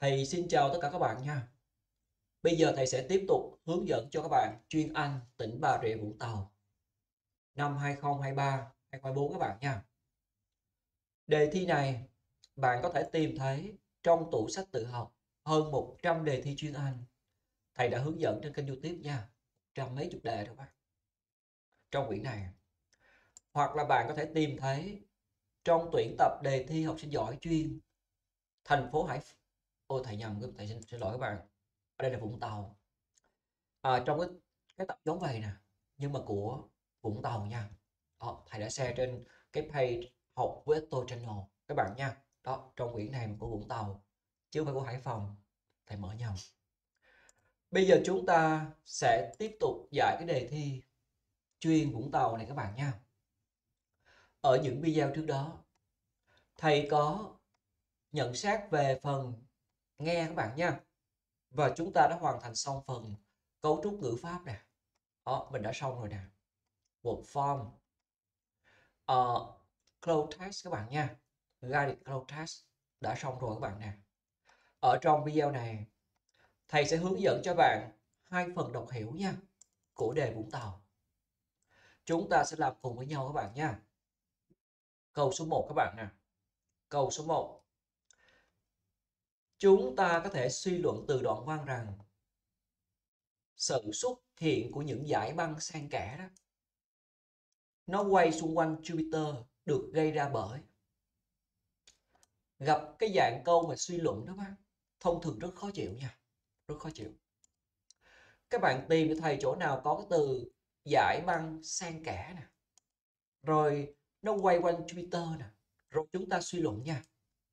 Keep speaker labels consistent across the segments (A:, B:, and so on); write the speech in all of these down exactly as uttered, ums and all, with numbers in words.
A: Thầy xin chào tất cả các bạn nha. Bây giờ thầy sẽ tiếp tục hướng dẫn cho các bạn chuyên Anh tỉnh Bà Rịa Vũng Tàu năm hai không hai ba hai không hai bốn các bạn nha. Đề thi này bạn có thể tìm thấy trong tủ sách tự học hơn một trăm đề thi chuyên Anh. Thầy đã hướng dẫn trên kênh YouTube nha. Trăm mấy chục đề đó các bạn. Trong quyển này. Hoặc là bạn có thể tìm thấy trong tuyển tập đề thi học sinh giỏi chuyên thành phố Hải Phòng. Ôi thầy nhầm, thầy xin, xin lỗi các bạn. Ở đây là Vũng Tàu. À, trong cái cái tập giống vậy nè, nhưng mà của Vũng Tàu nha. Đó, thầy đã share trên cái page học với tôi channel các bạn nha. Đó, trong quyển này của Vũng Tàu chứ không phải của Hải Phòng, thầy mở nhầm. Bây giờ chúng ta sẽ tiếp tục giải cái đề thi chuyên Vũng Tàu này các bạn nha. Ở những video trước đó thầy có nhận xét về phần nghe các bạn nha, và chúng ta đã hoàn thành xong phần cấu trúc ngữ pháp nè. Đó, mình đã xong rồi nè. Word form, uh, cloud test các bạn nha. Guided cloud test đã xong rồi các bạn nè. Ở trong video này thầy sẽ hướng dẫn cho bạn hai phần đọc hiểu nha của đề Vũng Tàu. Chúng ta sẽ làm cùng với nhau các bạn nha. Câu số một các bạn nè. Câu số một. Chúng ta có thể suy luận từ đoạn văn rằng sự xuất hiện của những dải băng san kẽ đó, nó quay xung quanh Jupiter được gây ra bởi. Gặp cái dạng câu mà suy luận đó bác, thông thường rất khó chịu nha, rất khó chịu. Các bạn tìm cho thầy chỗ nào có cái từ dải băng san kẽ nè, rồi nó quay quanh Jupiter nè, rồi chúng ta suy luận nha.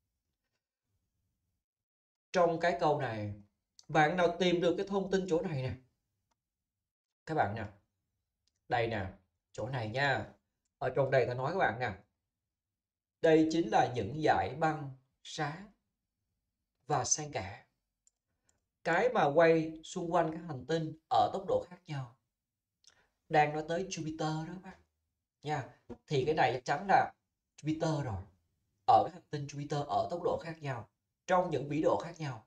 A: Trong cái câu này, bạn nào tìm được cái thông tin chỗ này nè? Các bạn nè, đây nè, chỗ này nha. Ở trong đây ta nói các bạn nè, đây chính là những dải băng sáng và san kẽ, cái mà quay xung quanh các hành tinh ở tốc độ khác nhau. Đang nói tới Jupiter đó bác nha. Thì cái này chắc chắn là Jupiter rồi. Ở cái hành tinh Jupiter ở tốc độ khác nhau, trong những vĩ độ khác nhau.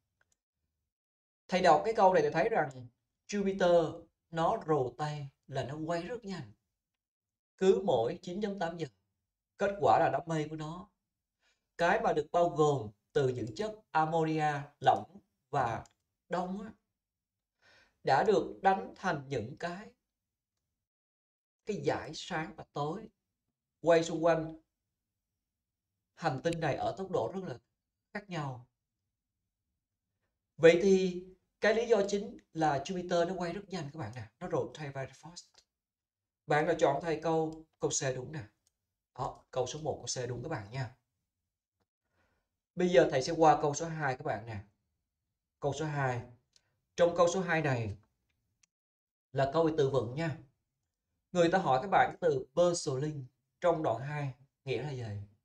A: Thầy đọc cái câu này thì thấy rằng Jupiter nó rotate là nó quay rất nhanh, cứ mỗi chín phẩy tám giờ. Kết quả là đám mây của nó, cái mà được bao gồm từ những chất ammonia lỏng và đông á, đã được đánh thành những cái cái dải sáng và tối quay xung quanh hành tinh này ở tốc độ rất là khác nhau. Vậy thì cái lý do chính là Jupiter nó quay rất nhanh các bạn nè, nó rotate very fast. Bạn nào chọn thầy câu câu C đúng nè. Đó, câu số một câu C đúng các bạn nha. Bây giờ thầy sẽ qua câu số hai các bạn nè. Câu số hai. Trong câu số hai này là câu về từ vựng nha. Người ta hỏi các bạn cái từ pursuing trong đoạn hai nghĩa là gì?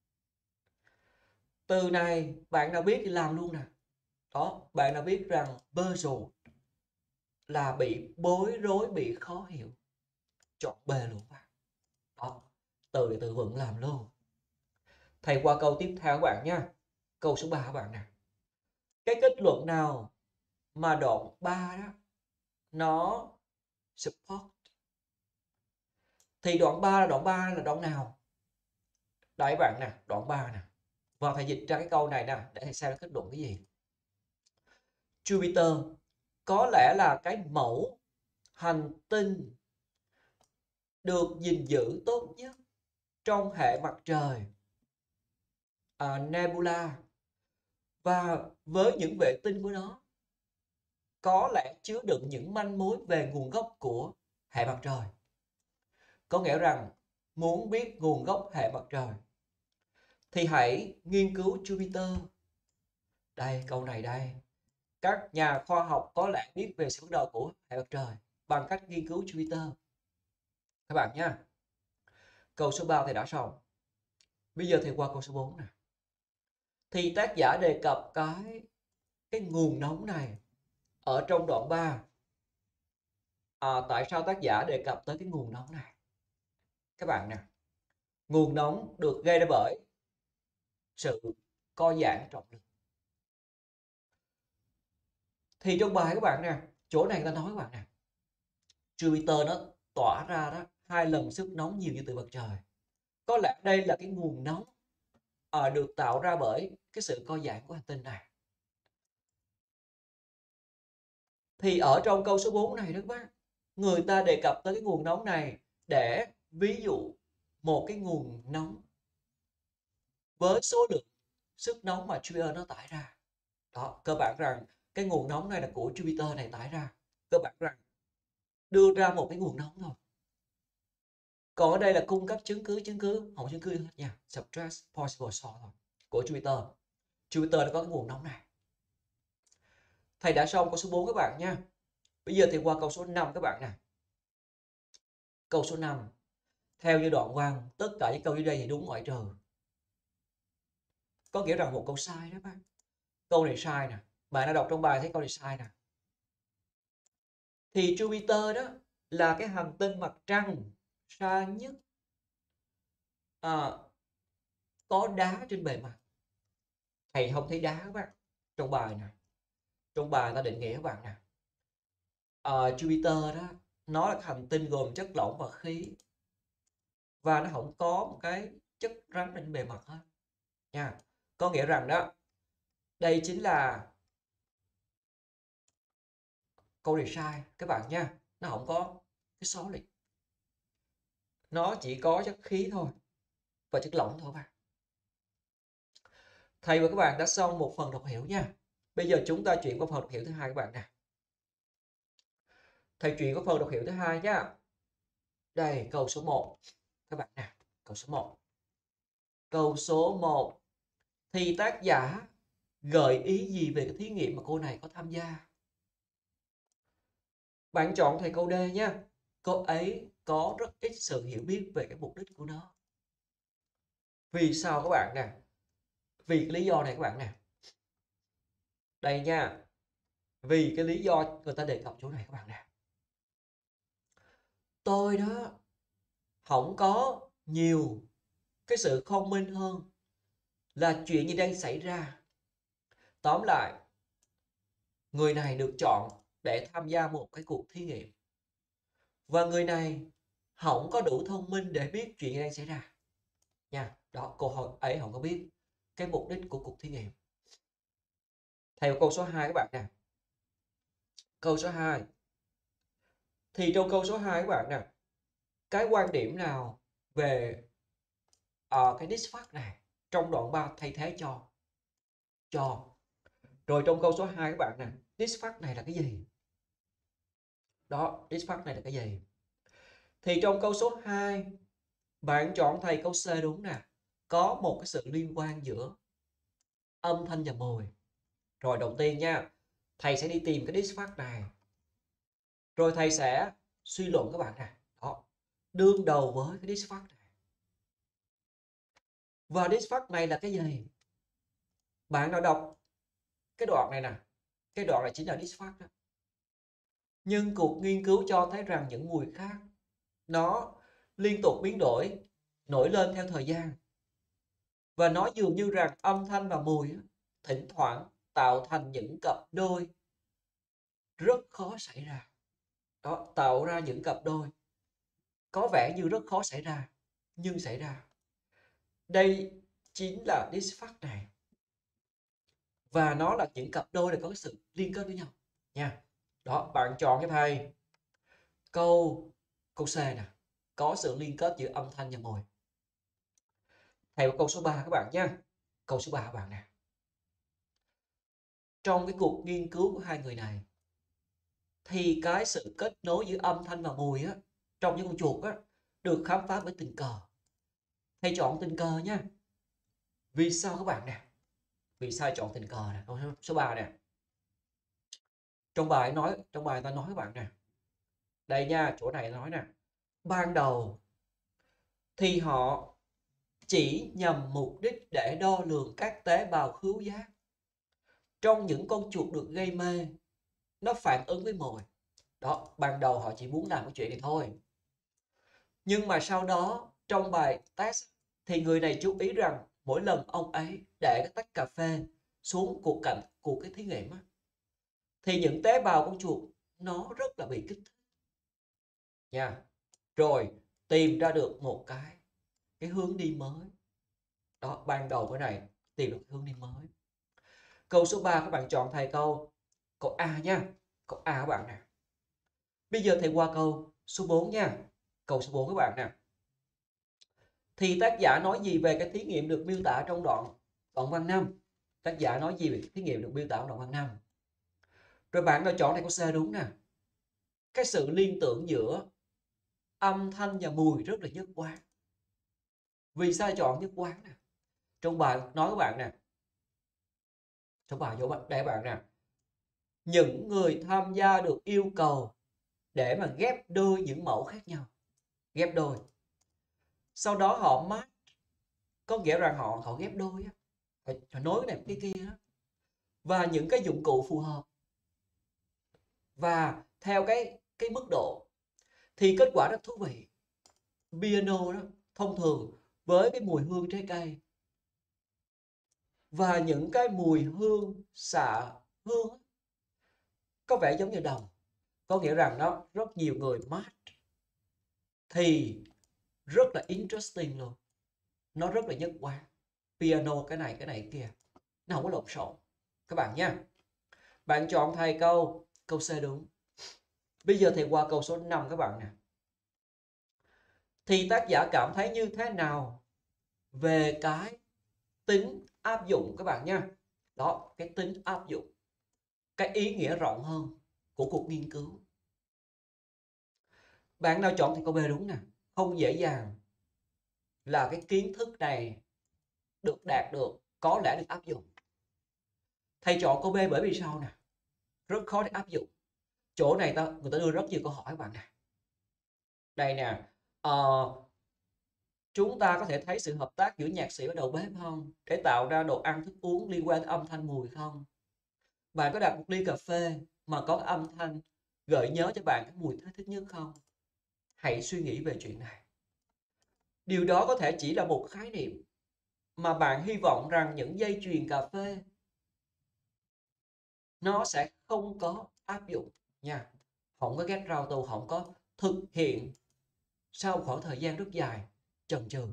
A: Từ này bạn nào biết thì làm luôn nè. Đó, bạn nào biết rằng puzzle là bị bối rối, bị khó hiểu, chọn B luôn các bạn. Đó, từ để từ vựng làm luôn. Thầy qua câu tiếp theo các bạn nha. Câu số ba các bạn nè. Cái kết luận nào mà đoạn ba đó nó support? Thì đoạn ba là đoạn ba là đoạn nào? Đây các bạn nè, đoạn ba nè. Và thầy dịch ra cái câu này nè để thầy xem nó kết luận cái gì. Jupiter có lẽ là cái mẫu hành tinh được gìn giữ tốt nhất trong hệ mặt trời, à, nebula, và với những vệ tinh của nó có lẽ chứa đựng những manh mối về nguồn gốc của hệ mặt trời. Có nghĩa rằng muốn biết nguồn gốc hệ mặt trời thì hãy nghiên cứu Jupiter. Đây, câu này đây. Các nhà khoa học có lẽ biết về sự bắt đầu của hệ mặt trời bằng cách nghiên cứu Jupiter. Các bạn nha. Câu số ba thì đã xong. Bây giờ thì qua câu số bốn nè. Thì tác giả đề cập cái cái nguồn nóng này ở trong đoạn ba. À, tại sao tác giả đề cập tới cái nguồn nóng này? Các bạn nè, nguồn nóng được gây ra bởi sự co giãn trọng lực. Thì trong bài các bạn nè, chỗ này người ta nói các bạn nè, Jupiter nó tỏa ra đó hai lần sức nóng nhiều như từ mặt trời. Có lẽ đây là cái nguồn nóng à, được tạo ra bởi cái sự co giãn của hành tinh này. Thì ở trong câu số bốn này đó các bác, người ta đề cập tới cái nguồn nóng này để ví dụ một cái nguồn nóng với số lượng sức nóng mà Jupiter nó tải ra. Đó, cơ bản rằng cái nguồn nóng này là của Jupiter này tải ra. Cơ bản rằng đưa ra một cái nguồn nóng thôi. Còn ở đây là cung cấp chứng cứ, chứng cứ, không chứng cứ hết nha. Subtract possible source thôi. Của Jupiter. Jupiter nó có cái nguồn nóng này. Thầy đã xong câu số bốn các bạn nha. Bây giờ thì qua câu số năm các bạn nè. Câu số năm. Theo như đoạn văn, tất cả những câu dưới đây thì đúng ngoại trừ. Có nghĩa rằng một câu sai đó bác. Câu này sai nè. Bạn đã đọc trong bài thấy câu này sai nè. Thì Jupiter đó là cái hành tinh mặt trăng xa nhất à, có đá trên bề mặt. Thầy không thấy đá các bạn trong bài nè. Trong bài ta định nghĩa các bạn nè. À, Jupiter đó nó là hành tinh gồm chất lỏng và khí, và nó không có một cái chất rắn trên bề mặt hết nha. Có nghĩa rằng đó đây chính là câu này sai các bạn nha. Nó không có cái số lịch, nó chỉ có chất khí thôi và chất lỏng thôi bạn. Thầy và các bạn đã xong một phần đọc hiểu nha. Bây giờ chúng ta chuyển qua phần đọc hiểu thứ hai các bạn nè. Thầy chuyển qua phần đọc hiểu thứ hai nhá. Đây câu số một các bạn nè. Câu số một. Câu số một. Thì tác giả gợi ý gì về cái thí nghiệm mà cô này có tham gia? Bạn chọn thầy câu D nha. Cô ấy có rất ít sự hiểu biết về cái mục đích của nó. Vì sao các bạn nè? Vì cái lý do này các bạn nè. Đây nha. Vì cái lý do người ta đề cập chỗ này các bạn nè. Tôi đó không có nhiều cái sự thông minh hơn là chuyện gì đang xảy ra. Tóm lại, người này được chọn để tham gia một cái cuộc thí nghiệm. Và người này không có đủ thông minh để biết chuyện gì đang xảy ra. Nha, đó, cô hỏi ấy không có biết cái mục đích của cuộc thí nghiệm. Theo câu số hai các bạn nè. Câu số hai. Thì trong câu số hai các bạn nè, cái quan điểm nào về uh, cái this fact này trong đoạn ba thay thế cho cho rồi trong câu số hai các bạn nè, this fact này là cái gì? Đó, this fact này là cái gì? Thì trong câu số hai bạn chọn thầy câu C đúng nè. Có một cái sự liên quan giữa âm thanh và mùi. Rồi đầu tiên nha, thầy sẽ đi tìm cái this fact này. Rồi thầy sẽ suy luận các bạn nè. Đó, đương đầu với cái this fact này. Và this fact này là cái gì? Bạn nào đọc cái đoạn này nè. Cái đoạn này chính là this fact đó. Nhưng cuộc nghiên cứu cho thấy rằng những mùi khác nó liên tục biến đổi, nổi lên theo thời gian. Và nó dường như rằng âm thanh và mùi thỉnh thoảng tạo thành những cặp đôi rất khó xảy ra. Đó, tạo ra những cặp đôi có vẻ như rất khó xảy ra, nhưng xảy ra. Đây chính là this fact này. Và nó là những cặp đôi này có cái sự liên kết với nhau nha. Đó, bạn chọn cho thầy câu câu C nè, có sự liên kết giữa âm thanh và mùi. Thầy vào câu số ba các bạn nha. Câu số ba các bạn nè. Trong cái cuộc nghiên cứu của hai người này thì cái sự kết nối giữa âm thanh và mùi á, trong những con chuột á, được khám phá bởi tình cờ. Thầy chọn tình cờ nha. Vì sao các bạn nè? Vì sao chọn tình cờ nè? Câu số ba nè. Trong bài nói, trong bài ta nói các bạn nè. Đây nha, chỗ này nói nè. Ban đầu thì họ chỉ nhằm mục đích để đo lường các tế bào khứu giác trong những con chuột được gây mê, nó phản ứng với mồi. Đó, ban đầu họ chỉ muốn làm cái chuyện này thôi. Nhưng mà sau đó trong bài test thì người này chú ý rằng mỗi lần ông ấy để cái tách cà phê xuống cuộc cạnh của cái thí nghiệm á, thì những tế bào con chuột nó rất là bị kích thích nha. Rồi tìm ra được một cái cái hướng đi mới. Đó, ban đầu cái này tìm được hướng đi mới. Câu số ba các bạn chọn thầy câu câu A nha. Câu A các bạn nè. Bây giờ thầy qua câu số bốn nha. Câu số bốn các bạn nè. Thì tác giả nói gì về cái thí nghiệm được miêu tả trong đoạn đoạn văn năm? Tác giả nói gì về cái thí nghiệm được miêu tả trong đoạn văn năm? Rồi bạn đã chọn thầy câu C đúng nè. Cái sự liên tưởng giữa âm thanh và mùi rất là nhất quán. Vì sao chọn nhất quán nè? Trong bài nói các bạn nè. Trong bài vô đây các bạn nè. Những người tham gia được yêu cầu để mà ghép đôi những mẫu khác nhau. Ghép đôi. Sau đó họ match. Có nghĩa rằng họ họ ghép đôi á. Phải, phải nối cái này cái kia đó. Và những cái dụng cụ phù hợp. Và theo cái cái mức độ thì kết quả rất thú vị. Piano đó thông thường với cái mùi hương trái cây và những cái mùi hương xạ hương có vẻ giống như đồng. Có nghĩa rằng nó rất nhiều người match thì rất là interesting luôn. Nó rất là nhất quán. Piano cái này cái này kia. Nó không có lộn xộn. Các bạn nha. Bạn chọn thầy câu câu C đúng. Bây giờ thì qua câu số năm các bạn nè. Thì tác giả cảm thấy như thế nào về cái tính áp dụng các bạn nha. Đó, cái tính áp dụng. Cái ý nghĩa rộng hơn của cuộc nghiên cứu. Bạn nào chọn thì câu B đúng nè. Không dễ dàng là cái kiến thức này được đạt được, có lẽ được áp dụng. Thầy chọn câu B bởi vì sao nè? Rất khó để áp dụng. Chỗ này ta người ta đưa rất nhiều câu hỏi các bạn nè. Đây nè. Ờ, chúng ta có thể thấy sự hợp tác giữa nhạc sĩ và đầu bếp không? Để tạo ra đồ ăn thức uống liên quan tới âm thanh mùi không? Bạn có đặt một ly cà phê mà có âm thanh gợi nhớ cho bạn cái mùi thích thích nhất không? Hãy suy nghĩ về chuyện này. Điều đó có thể chỉ là một khái niệm mà bạn hy vọng rằng những dây chuyền cà phê nó sẽ không có áp dụng nha. Không có get rau tù, không có thực hiện sau khoảng thời gian rất dài chần chừ.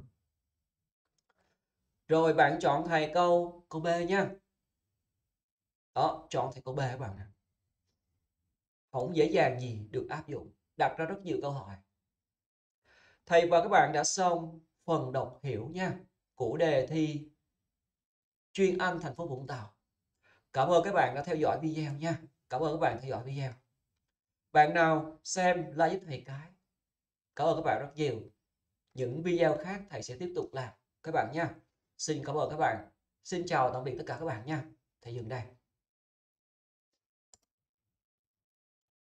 A: Rồi bạn chọn thầy câu câu B nha. Đó, chọn thầy câu B các bạn nè. Không dễ dàng gì được áp dụng, đặt ra rất nhiều câu hỏi. Thầy và các bạn đã xong phần đọc hiểu nha của đề thi chuyên Anh thành phố Vũng Tàu. Cảm ơn các bạn đã theo dõi video nha. Cảm ơn các bạn theo dõi video. Bạn nào xem like giúp thầy cái. Cảm ơn các bạn rất nhiều. Những video khác thầy sẽ tiếp tục làm các bạn nha. Xin cảm ơn các bạn. Xin chào tạm biệt tất cả các bạn nha. Thầy dừng đây.